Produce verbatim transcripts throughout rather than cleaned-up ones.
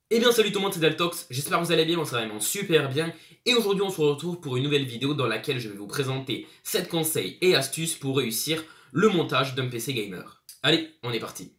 Eh bien salut tout le monde, c'est Daltox, j'espère que vous allez bien, moi ça va vraiment super bien. Et aujourd'hui on se retrouve pour une nouvelle vidéo dans laquelle je vais vous présenter sept conseils et astuces pour réussir le montage d'un P C gamer. Allez, on est parti.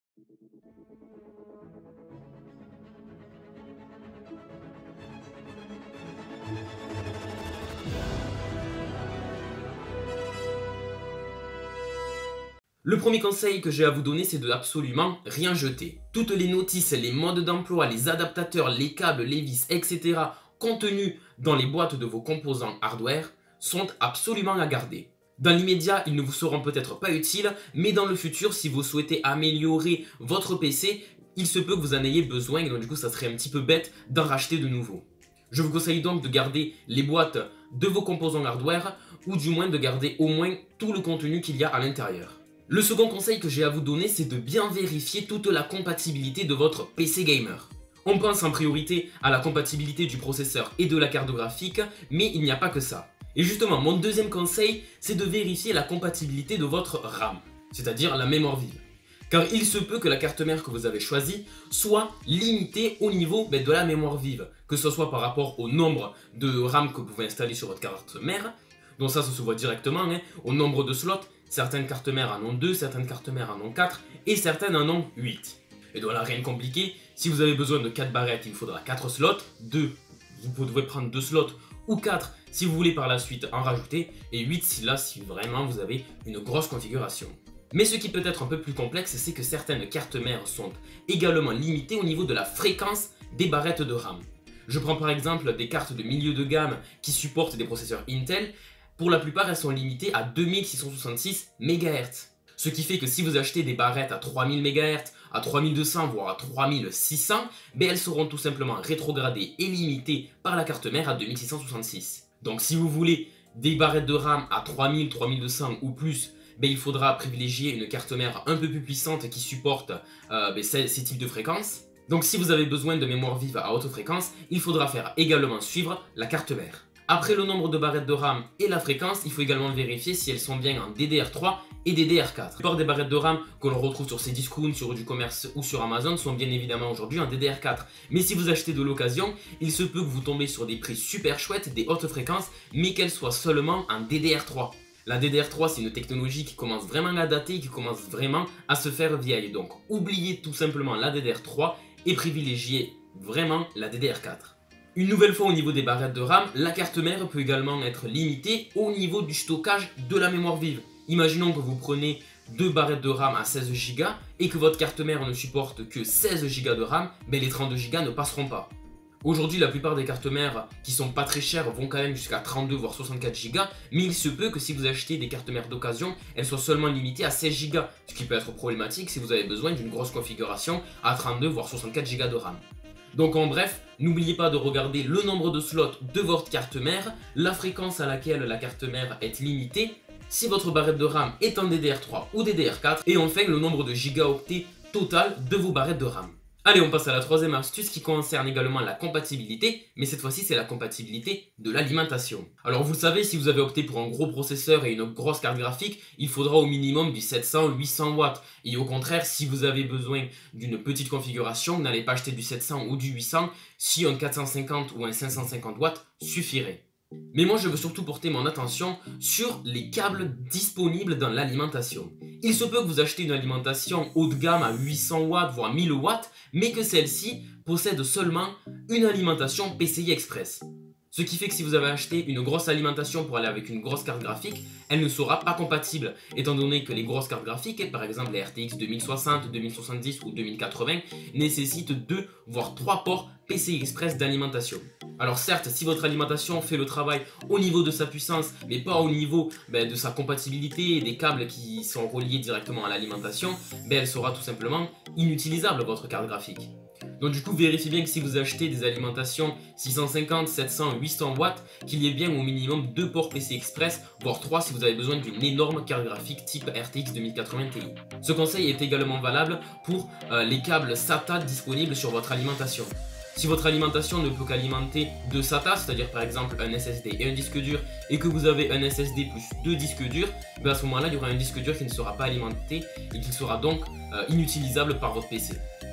Le premier conseil que j'ai à vous donner, c'est de absolument rien jeter. Toutes les notices, les modes d'emploi, les adaptateurs, les câbles, les vis, et cetera contenus dans les boîtes de vos composants hardware sont absolument à garder. Dans l'immédiat, ils ne vous seront peut-être pas utiles, mais dans le futur, si vous souhaitez améliorer votre P C, il se peut que vous en ayez besoin et donc du coup ça serait un petit peu bête d'en racheter de nouveau. Je vous conseille donc de garder les boîtes de vos composants hardware ou du moins de garder au moins tout le contenu qu'il y a à l'intérieur. Le second conseil que j'ai à vous donner, c'est de bien vérifier toute la compatibilité de votre P C gamer. On pense en priorité à la compatibilité du processeur et de la carte graphique, mais il n'y a pas que ça. Et justement, mon deuxième conseil, c'est de vérifier la compatibilité de votre RAM, c'est-à-dire la mémoire vive. Car il se peut que la carte mère que vous avez choisie soit limitée au niveau ben, de la mémoire vive, que ce soit par rapport au nombre de RAM que vous pouvez installer sur votre carte mère, donc ça, ça se voit directement, hein, au nombre de slots. Certaines cartes mères en ont deux, certaines cartes mères en ont quatre et certaines en ont huit. Et donc là, rien de compliqué, si vous avez besoin de quatre barrettes, il faudra quatre slots, deux, vous pouvez prendre deux slots ou quatre si vous voulez par la suite en rajouter, et huit si là, si vraiment vous avez une grosse configuration. Mais ce qui peut être un peu plus complexe, c'est que certaines cartes mères sont également limitées au niveau de la fréquence des barrettes de RAM. Je prends par exemple des cartes de milieu de gamme qui supportent des processeurs Intel. Pour la plupart, elles sont limitées à deux mille six cent soixante-six mégahertz. Ce qui fait que si vous achetez des barrettes à trois mille mégahertz, à trois mille deux cents, voire à trois mille six cents, ben elles seront tout simplement rétrogradées et limitées par la carte mère à deux mille six cent soixante-six. Donc si vous voulez des barrettes de RAM à trois mille, trois mille deux cents ou plus, ben il faudra privilégier une carte mère un peu plus puissante qui supporte euh, ben ces, ces types de fréquences. Donc si vous avez besoin de mémoire vive à haute fréquence, il faudra faire également suivre la carte mère. Après le nombre de barrettes de RAM et la fréquence, il faut également vérifier si elles sont bien en D D R trois et D D R quatre. La plupart des barrettes de RAM que l'on retrouve sur Cdiscount, sur du commerce ou sur Amazon sont bien évidemment aujourd'hui en D D R quatre. Mais si vous achetez de l'occasion, il se peut que vous tombez sur des prix super chouettes, des hautes fréquences, mais qu'elles soient seulement en D D R trois. La D D R trois, c'est une technologie qui commence vraiment à dater, qui commence vraiment à se faire vieille. Donc oubliez tout simplement la D D R trois et privilégiez vraiment la D D R quatre. Une nouvelle fois au niveau des barrettes de RAM, la carte mère peut également être limitée au niveau du stockage de la mémoire vive. Imaginons que vous prenez deux barrettes de RAM à seize giga et que votre carte mère ne supporte que seize giga de RAM, mais les trente-deux giga ne passeront pas. Aujourd'hui, la plupart des cartes mères qui sont pas très chères vont quand même jusqu'à trente-deux voire soixante-quatre giga, mais il se peut que si vous achetez des cartes mères d'occasion, elles soient seulement limitées à seize giga, ce qui peut être problématique si vous avez besoin d'une grosse configuration à trente-deux voire soixante-quatre giga de RAM. Donc en bref, n'oubliez pas de regarder le nombre de slots de votre carte mère, la fréquence à laquelle la carte mère est limitée, si votre barrette de RAM est en D D R trois ou D D R quatre, et enfin le nombre de gigaoctets total de vos barrettes de RAM. Allez, on passe à la troisième astuce qui concerne également la compatibilité, mais cette fois-ci c'est la compatibilité de l'alimentation. Alors vous le savez, si vous avez opté pour un gros processeur et une grosse carte graphique, il faudra au minimum du sept cents à huit cents watts. Et au contraire, si vous avez besoin d'une petite configuration, n'allez pas acheter du sept cents ou du huit cents, si un quatre cent cinquante ou un cinq cent cinquante watts suffirait. Mais moi je veux surtout porter mon attention sur les câbles disponibles dans l'alimentation. Il se peut que vous achetez une alimentation haut de gamme à huit cents watts voire mille watts, mais que celle-ci possède seulement une alimentation P C I Express. Ce qui fait que si vous avez acheté une grosse alimentation pour aller avec une grosse carte graphique, elle ne sera pas compatible, étant donné que les grosses cartes graphiques, par exemple les R T X deux mille soixante, deux mille soixante-dix ou deux mille quatre-vingts, nécessitent deux voire trois ports P C I Express d'alimentation. Alors certes, si votre alimentation fait le travail au niveau de sa puissance, mais pas au niveau ben, de sa compatibilité et des câbles qui sont reliés directement à l'alimentation, ben, elle sera tout simplement inutilisable votre carte graphique. Donc du coup, vérifiez bien que si vous achetez des alimentations six cent cinquante, sept cents, huit cents watts, qu'il y ait bien au minimum deux ports P C I Express, voire trois si vous avez besoin d'une énorme carte graphique type R T X deux mille quatre-vingts Ti. Ce conseil est également valable pour euh, les câbles SATA disponibles sur votre alimentation. Si votre alimentation ne peut qu'alimenter deux SATA, c'est-à-dire par exemple un S S D et un disque dur, et que vous avez un S S D plus deux disques durs, ben à ce moment-là, il y aura un disque dur qui ne sera pas alimenté et qui sera donc euh, inutilisable par votre P C.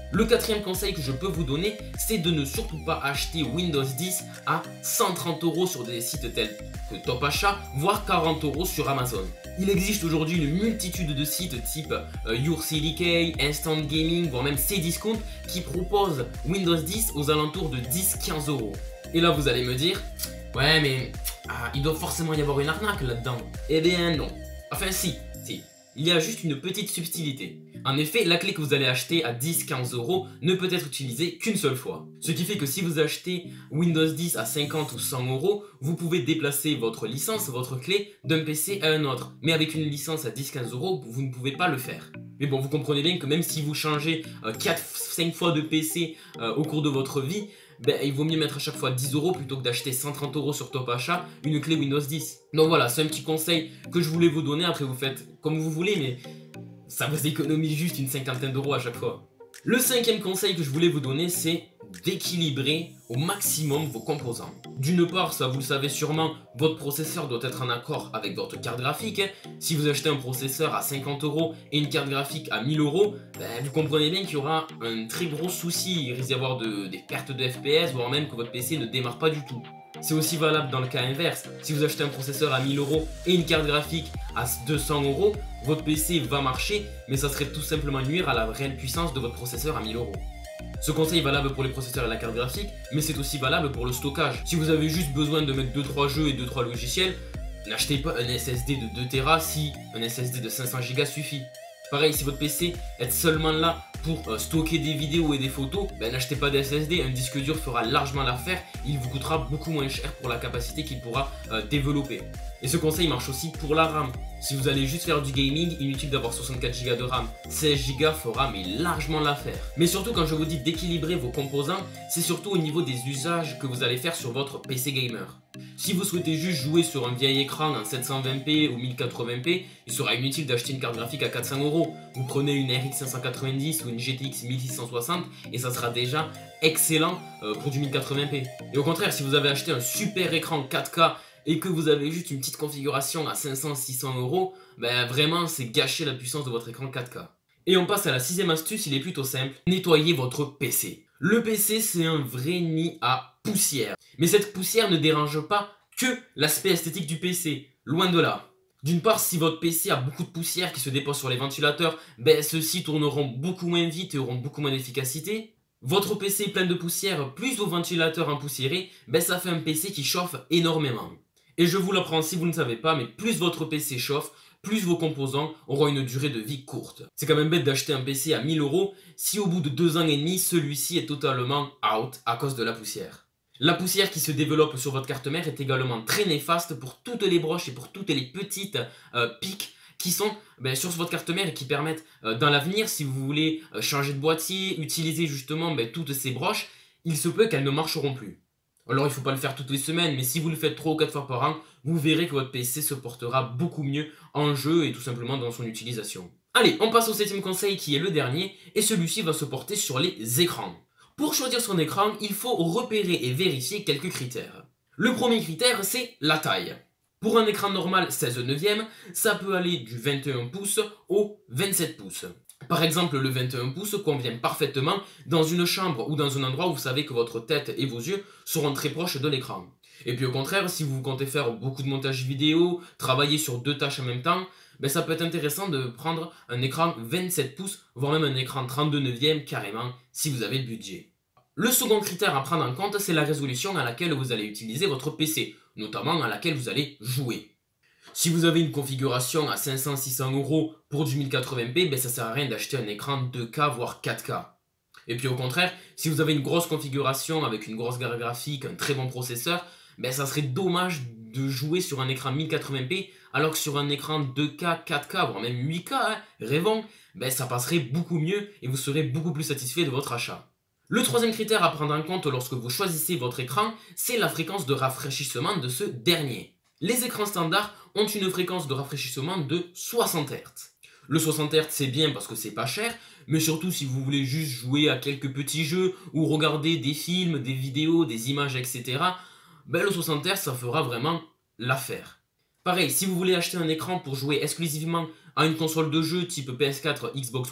Le quatrième conseil que je peux vous donner, c'est de ne surtout pas acheter Windows dix à cent trente euros sur des sites tels que Top Achat, voire quarante euros sur Amazon. Il existe aujourd'hui une multitude de sites type euh, YourCDK, Instant Gaming, voire même Cdiscount qui proposent Windows dix aux alentours de dix à quinze euros. Et là vous allez me dire, ouais mais ah, il doit forcément y avoir une arnaque là-dedans. Eh bien non. Enfin si, si. Il y a juste une petite subtilité. En effet, la clé que vous allez acheter à dix à quinze euros ne peut être utilisée qu'une seule fois. Ce qui fait que si vous achetez Windows dix à cinquante ou cent euros, vous pouvez déplacer votre licence, votre clé, d'un P C à un autre. Mais avec une licence à dix à quinze euros, vous ne pouvez pas le faire. Mais bon, vous comprenez bien que même si vous changez euh, quatre à cinq fois de P C euh, au cours de votre vie, ben, il vaut mieux mettre à chaque fois dix euros plutôt que d'acheter cent trente euros sur Top Achat une clé Windows dix. Donc voilà, c'est un petit conseil que je voulais vous donner. Après, vous faites comme vous voulez, mais ça vous économise juste une cinquantaine d'euros à chaque fois. Le cinquième conseil que je voulais vous donner, c'est d'équilibrer au maximum vos composants. D'une part, ça vous le savez sûrement, votre processeur doit être en accord avec votre carte graphique. Si vous achetez un processeur à cinquante euros et une carte graphique à mille euros, ben, vous comprenez bien qu'il y aura un très gros souci. Il risque d'y avoir de, des pertes de F P S, voire même que votre P C ne démarre pas du tout. C'est aussi valable dans le cas inverse. Si vous achetez un processeur à mille euros et une carte graphique à deux cents euros, votre P C va marcher, mais ça serait tout simplement nuire à la réelle puissance de votre processeur à mille euros. Ce conseil est valable pour les processeurs et la carte graphique, mais c'est aussi valable pour le stockage. Si vous avez juste besoin de mettre deux trois jeux et deux trois logiciels, n'achetez pas un S S D de deux téra si un S S D de cinq cents giga suffit. Pareil, si votre P C est seulement là pour euh, stocker des vidéos et des photos, ben, n'achetez pas de S S D, un disque dur fera largement l'affaire, il vous coûtera beaucoup moins cher pour la capacité qu'il pourra euh, développer. Et ce conseil marche aussi pour la RAM. Si vous allez juste faire du gaming, inutile d'avoir soixante-quatre giga de RAM, seize giga fera mais largement l'affaire. Mais surtout quand je vous dis d'équilibrer vos composants, c'est surtout au niveau des usages que vous allez faire sur votre P C gamer. Si vous souhaitez juste jouer sur un vieil écran en sept cent vingt p ou mille quatre-vingts p, il sera inutile d'acheter une carte graphique à quatre cents euros. Vous prenez une R X cinq cent quatre-vingt-dix ou une G T X mille six cent soixante et ça sera déjà excellent pour du mille quatre-vingts p. Et au contraire, si vous avez acheté un super écran quatre K et que vous avez juste une petite configuration à cinq cents à six cents euros, ben vraiment c'est gâcher la puissance de votre écran quatre K. Et on passe à la sixième astuce, il est plutôt simple, nettoyez votre P C. Le P C c'est un vrai nid à poussière. Mais cette poussière ne dérange pas que l'aspect esthétique du P C, loin de là. D'une part, si votre P C a beaucoup de poussière qui se dépose sur les ventilateurs, ben ceux-ci tourneront beaucoup moins vite et auront beaucoup moins d'efficacité. Votre P C plein de poussière plus vos ventilateurs empoussiérés, ben ça fait un P C qui chauffe énormément. Et je vous l'apprends si vous ne savez pas, mais plus votre P C chauffe, plus vos composants auront une durée de vie courte. C'est quand même bête d'acheter un P C à mille euros si au bout de deux ans et demi, celui-ci est totalement out à cause de la poussière. La poussière qui se développe sur votre carte mère est également très néfaste pour toutes les broches et pour toutes les petites euh, piques qui sont ben, sur votre carte mère et qui permettent euh, dans l'avenir, si vous voulez euh, changer de boîtier, utiliser justement ben, toutes ces broches, il se peut qu'elles ne marcheront plus. Alors il ne faut pas le faire toutes les semaines, mais si vous le faites trois ou quatre fois par an, vous verrez que votre P C se portera beaucoup mieux en jeu et tout simplement dans son utilisation. Allez, on passe au septième conseil qui est le dernier, et celui-ci va se porter sur les écrans. Pour choisir son écran, il faut repérer et vérifier quelques critères. Le premier critère, c'est la taille. Pour un écran normal seize neuvième, ça peut aller du vingt et un pouces au vingt-sept pouces. Par exemple, le vingt et un pouces convient parfaitement dans une chambre ou dans un endroit où vous savez que votre tête et vos yeux seront très proches de l'écran. Et puis au contraire, si vous comptez faire beaucoup de montage vidéo, travailler sur deux tâches en même temps, ben ça peut être intéressant de prendre un écran vingt-sept pouces, voire même un écran trente-deux neuvième carrément, si vous avez le budget. Le second critère à prendre en compte, c'est la résolution à laquelle vous allez utiliser votre P C, notamment à laquelle vous allez jouer. Si vous avez une configuration à cinq cents à six cents euros pour du mille quatre-vingts p, ben ça sert à rien d'acheter un écran deux K voire quatre K. Et puis au contraire, si vous avez une grosse configuration avec une grosse carte graphique, un très bon processeur, ben ça serait dommage de jouer sur un écran mille quatre-vingts p alors que sur un écran deux K, quatre K, voire même huit K, hein, rêvons, ben ça passerait beaucoup mieux et vous serez beaucoup plus satisfait de votre achat. Le troisième critère à prendre en compte lorsque vous choisissez votre écran, c'est la fréquence de rafraîchissement de ce dernier. Les écrans standards ont une fréquence de rafraîchissement de soixante hertz. Le soixante hertz c'est bien parce que c'est pas cher, mais surtout si vous voulez juste jouer à quelques petits jeux ou regarder des films, des vidéos, des images, et cetera, ben le soixante hertz ça fera vraiment l'affaire. Pareil, si vous voulez acheter un écran pour jouer exclusivement à une console de jeu type P S quatre, Xbox One,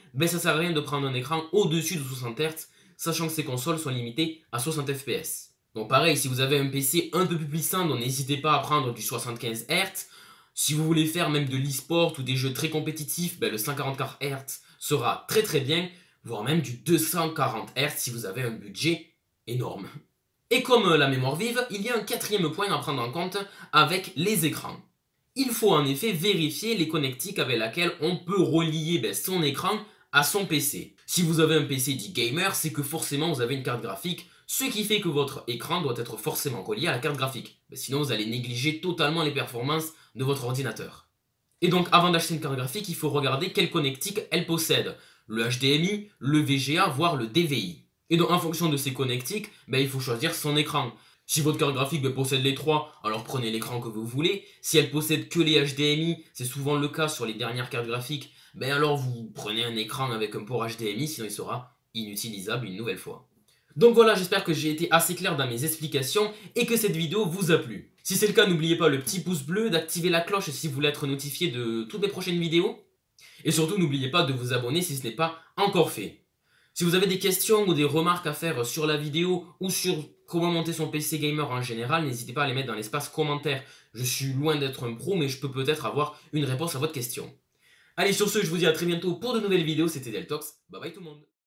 ben ça sert à rien de prendre un écran au-dessus de soixante hertz, sachant que ces consoles sont limitées à soixante F P S. Donc pareil, si vous avez un P C un peu plus puissant, donc n'hésitez pas à prendre du soixante-quinze hertz. Si vous voulez faire même de l'e-sport ou des jeux très compétitifs, ben le cent quarante-quatre hertz sera très très bien, voire même du deux cent quarante hertz si vous avez un budget énorme. Et comme la mémoire vive, il y a un quatrième point à prendre en compte avec les écrans. Il faut en effet vérifier les connectiques avec lesquelles on peut relier ben, son écran à son P C. Si vous avez un P C dit gamer, c'est que forcément vous avez une carte graphique, ce qui fait que votre écran doit être forcément relié à la carte graphique. Ben, sinon vous allez négliger totalement les performances de votre ordinateur. Et donc avant d'acheter une carte graphique, il faut regarder quelle connectique elle possède. Le H D M I, le V G A, voire le D V I. Et donc en fonction de ces connectiques, ben, il faut choisir son écran. Si votre carte graphique ben, possède les trois, alors prenez l'écran que vous voulez. Si elle possède que les H D M I, c'est souvent le cas sur les dernières cartes graphiques, ben alors vous prenez un écran avec un port H D M I, sinon il sera inutilisable une nouvelle fois. Donc voilà, j'espère que j'ai été assez clair dans mes explications et que cette vidéo vous a plu. Si c'est le cas, n'oubliez pas le petit pouce bleu, d'activer la cloche si vous voulez être notifié de toutes mes prochaines vidéos. Et surtout, n'oubliez pas de vous abonner si ce n'est pas encore fait. Si vous avez des questions ou des remarques à faire sur la vidéo ou sur comment monter son P C gamer en général, n'hésitez pas à les mettre dans l'espace commentaire. Je suis loin d'être un pro, mais je peux peut-être avoir une réponse à votre question. Allez, sur ce, je vous dis à très bientôt pour de nouvelles vidéos. C'était Deltox. Bye bye tout le monde.